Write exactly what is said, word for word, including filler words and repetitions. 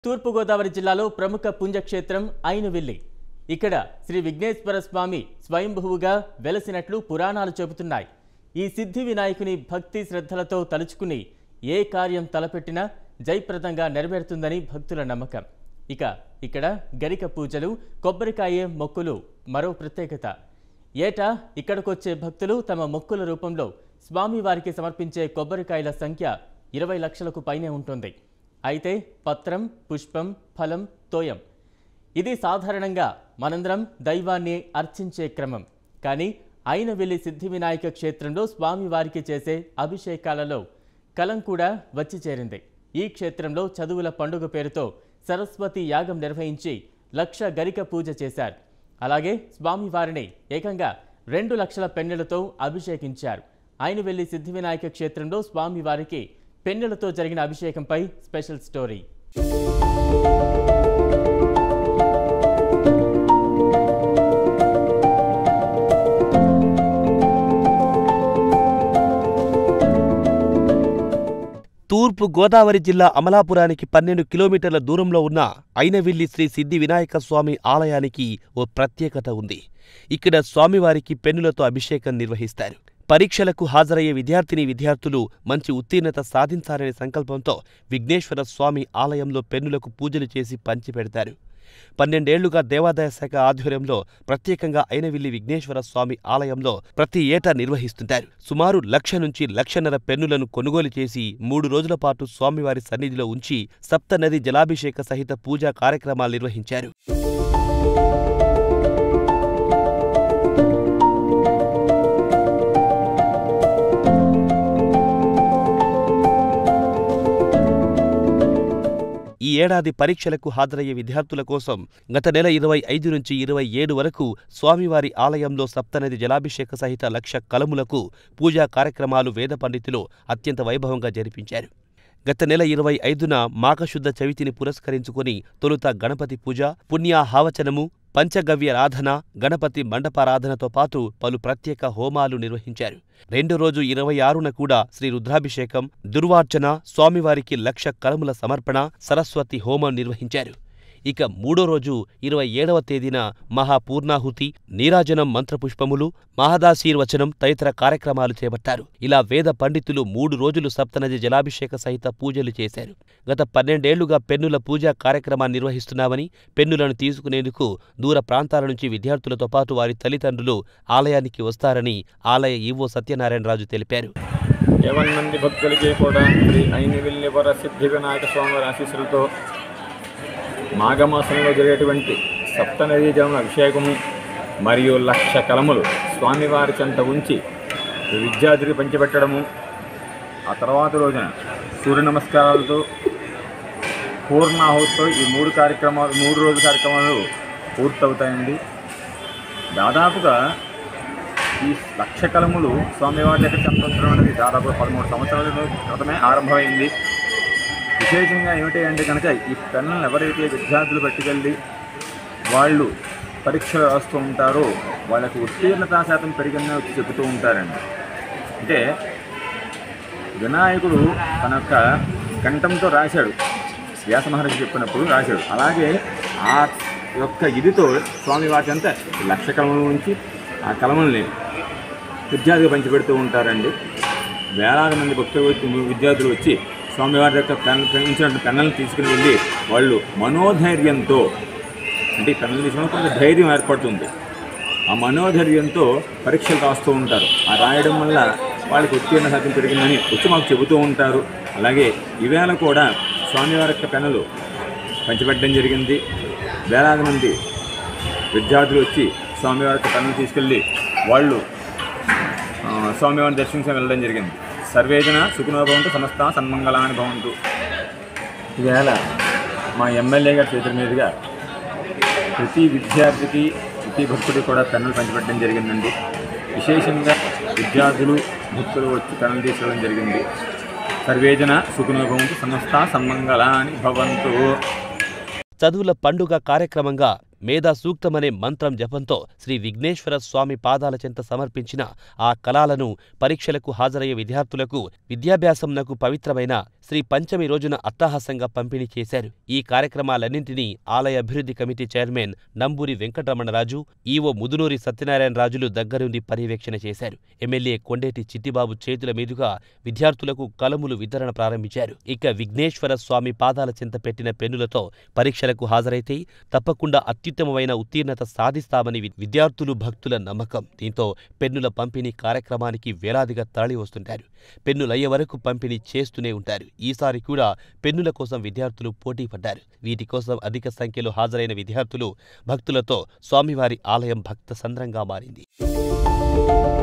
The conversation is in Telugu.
తూర్పు గోదావరి జిల్లాలో ప్రముఖ పుణ్యక్షేత్రం ఐనవిల్లి. ఇక్కడ శ్రీ విఘ్నేశ్వర స్వామి స్వయంభువుగా వెలసినట్లు పురాణాలు చెబుతున్నాయి. ఈ సిద్ధి వినాయకుని భక్తి శ్రద్ధలతో తలుచుకుని ఏ కార్యం తలపెట్టినా జయప్రదంగా నెరవేరుతుందని భక్తుల నమ్మకం. ఇక ఇక్కడ గరిక పూజలు, కొబ్బరికాయ మొక్కులు మరో ప్రత్యేకత. ఏటా ఇక్కడికొచ్చే భక్తులు తమ మొక్కుల రూపంలో స్వామివారికి సమర్పించే కొబ్బరికాయల సంఖ్య ఇరవై లక్షలకు పైనే ఉంటుంది. అయితే పత్రం, పుష్పం, ఫలం, తోయం ఇది సాధారణంగా మనందరం దైవాన్ని అర్చించే క్రమం. కానీ ఐనవిల్లి సిద్ధి వినాయక క్షేత్రంలో స్వామివారికి చేసే అభిషేకాలలో కలం కూడా వచ్చి చేరింది. ఈ క్షేత్రంలో చదువుల పండుగ పేరుతో సరస్వతి యాగం నిర్వహించి లక్ష గరిక పూజ చేశారు. అలాగే స్వామివారిని ఏకంగా రెండు లక్షల పెన్నెలతో అభిషేకించారు. ఐనవిల్లి సిద్ధి వినాయక క్షేత్రంలో స్వామివారికి పెన్నెలతో జరిగిన అభిషేకంపై స్పెషల్ స్టోరీ. తూర్పు గోదావరి జిల్లా అమలాపురానికి పన్నెండు కిలోమీటర్ల దూరంలో ఉన్న ఐనవిల్లి శ్రీ సిద్ధి వినాయక స్వామి ఆలయానికి ఓ ప్రత్యేకత ఉంది. ఇక్కడ స్వామివారికి పెన్నులతో అభిషేకం నిర్వహిస్తారు. పరీక్షలకు హాజరయ్యే విద్యార్థిని విద్యార్థులు మంచి ఉత్తీర్ణత సాధించాలనే సంకల్పంతో విఘ్నేశ్వర స్వామి ఆలయంలో పెన్నులకు పూజలు చేసి పంచిపెడతారు. పన్నెండేళ్లుగా దేవాదాయ శాఖ ఆధ్వర్యంలో ప్రత్యేకంగా ఐనవిల్లి విఘ్నేశ్వర స్వామి ఆలయంలో ప్రతి ఏటా నిర్వహిస్తుంటారు. సుమారు లక్ష నుంచి లక్షన్నర పెన్నులను కొనుగోలు చేసి మూడు రోజుల పాటు స్వామివారి సన్నిధిలో ఉంచి సప్తనది జలాభిషేక సహిత పూజా కార్యక్రమాలు నిర్వహించారు. ఈ ఏడాది పరీక్షలకు హాజరయ్యే విద్యార్థుల కోసం గత నెల ఇరవై ఐదు నుంచి ఇరవై ఏడు వరకు స్వామివారి ఆలయంలో సప్తనది జలాభిషేక సహిత లక్ష కలములకు పూజా కార్యక్రమాలు వేద పండితులు అత్యంత వైభవంగా జరిపించారు. గత నెల ఇరవై ఐదున మాఘశుద్ధ చవితిని పురస్కరించుకుని తొలుత గణపతి పూజ, పుణ్యాహావచనము, పంచగవ్యారాధన, గణపతి మండపారాధనతో పాటు పలు ప్రత్యేక హోమాలు నిర్వహించారు. రెండో రోజు ఇరవై ఆరున కూడా శ్రీ రుద్రాభిషేకం, దుర్వార్చన, స్వామివారికి లక్ష కలముల సమర్పణ, సరస్వతి హోమం నిర్వహించారు. ఇక మూడో రోజు ఇరవై ఏడవ తేదీన మహాపూర్ణాహుతి, నీరాజనం, మంత్రపుష్పములు, మహదాశీర్వచనం తదితర కార్యక్రమాలు చేపట్టారు. ఇలా వేద పండితులు మూడు రోజులు సప్తనది జలాభిషేక సహిత పూజలు చేశారు. గత పన్నెండేళ్లుగా పెన్నుల పూజా కార్యక్రమాన్ని నిర్వహిస్తున్నామని, పెన్నులను తీసుకునేందుకు దూర ప్రాంతాల నుంచి విద్యార్థులతో పాటు వారి తల్లిదండ్రులు ఆలయానికి వస్తారని ఆలయ ఈవో సత్యనారాయణరాజు తెలిపారు. యావన్ మంది భక్తులకి కూడా శ్రీ ఐనవిల్లి వర సిద్ధి వినాయక స్వామి ఆశీస్సులతో మాఘమాసంలో జరిగేటువంటి సప్తనదీ జలం అభిషేకము మరియు లక్ష కలములు స్వామివారి చెంత ఉంచి విద్యార్థులకు పంచిపెట్టడము, ఆ తర్వాత రోజున సూర్య నమస్కారాలతో పూర్ణాహుతితో ఈ మూడు కార్యక్రమాలు మూడు రోజుల కార్యక్రమాలు పూర్తవుతాయండి. దాదాపుగా ఈ లక్ష కలములు స్వామివారి దగ్గర చెంత ఉంచడం అనేది దాదాపు పదమూడు సంవత్సరాల క్రితమే ఆరంభమైంది. విశేషంగా ఏమిటి అంటే కనుక ఈ పెన్నులను ఎవరైతే విద్యార్థులు పట్టుకెళ్ళి వాళ్ళు పరీక్షలు రాస్తూ ఉంటారో వాళ్ళకు ఉత్తీర్ణతా శాతం పెరిగిందని వచ్చి చెబుతూ ఉంటారండి. అంటే వినాయకుడు తన యొక్క కంఠంతో రాశాడు, వ్యాస మహర్షి చెప్పినప్పుడు రాశాడు. అలాగే ఆ యొక్క ఇదితో స్వామివారి అంతా లక్ష కలముల నుంచి ఆ కలముల్ని విద్యార్థులు పంచిపెడుతూ ఉంటారండి. వేలాది మంది భక్తులు విద్యార్థులు వచ్చి స్వామివారి యొక్క పెన్ పెంచినట్టు పెన్నులను తీసుకుని వెళ్ళి వాళ్ళు మనోధైర్యంతో, అంటే పెన్నులు తీసుకుని కొంత ధైర్యం ఏర్పడుతుంది, ఆ మనోధైర్యంతో పరీక్షలు రాస్తూ ఉంటారు. ఆ రాయడం వల్ల వాళ్ళకి ఉత్తీర్ణ శాతం పెరిగిందని వచ్చి మాకు చెబుతూ ఉంటారు. అలాగే ఈవేళ కూడా స్వామివారి యొక్క పెన్నులు పంచిపెట్టడం జరిగింది. వేలాది మంది విద్యార్థులు వచ్చి స్వామివారి యొక్క పెన్నులు తీసుకెళ్ళి వాళ్ళు స్వామివారిని దర్శించి వెళ్ళడం జరిగింది. సర్వేజన సుఖినో భవంతు, సమస్త సన్మంగళాని భవంతు. ఈవేళ మా ఎమ్మెల్యే గారి చేతుల మీదుగా ప్రతి విద్యార్థికి, ప్రతి భక్తుడికి కూడా పెన్నులు పంచిపెట్టడం జరిగిందండి. విశేషంగా విద్యార్థులు, భక్తులు వచ్చి పెన్నులు తీసుకోవడం జరిగింది. సర్వేజన సుఖినో భవంతు, సమస్త సన్మంగళాని భవంతు. చదువుల పండుగ కార్యక్రమంగా మేధా సూక్తమనే మంత్రం జపంతో శ్రీ విఘ్నేశ్వర స్వామి పాదాల చెంత సమర్పించిన ఆ కళాలను పరీక్షలకు హాజరయ్యే విద్యార్థులకు విద్యాభ్యాసంనకు పవిత్రమైన శ్రీ పంచమి రోజున అట్టహాసంగా పంపిణీ చేశారు. ఈ కార్యక్రమాలన్నింటినీ ఆలయ అభివృద్ధి committee chairman Namburi Venkataramanaraju, EO Mudunuri సత్యనారాయణరాజులు దగ్గరుండి పర్యవేక్షణ చేశారు. ఎమ్మెల్యే కొండేటి చిట్టిబాబు చేతుల మీదుగా విద్యార్థులకు కలములు వితరణ ప్రారంభించారు. ఇక విఘ్నేశ్వర స్వామి పాదాల చెంత పెట్టిన పెన్నులతో పరీక్షలకు హాజరైతే తప్పకుండా అత్యుత్తమమైన ఉత్తీర్ణత సాధిస్తామని విద్యార్థులు భక్తుల నమ్మకం. దీంతో పెన్నుల పంపిణీ కార్యక్రమానికి వేలాదిగా తరలి వస్తుంటారు. పెన్నులయ్యే వరకు పంపిణీ చేస్తూనే ఉంటారు. ఈసారి కూడా పెన్నుల కోసం విద్యార్థులు పోటీ పడ్డారు. వీటి కోసం అధిక సంఖ్యలో హాజరైన విద్యార్థులు భక్తులతో స్వామివారి ఆలయం భక్త సంద్రంగా మారింది.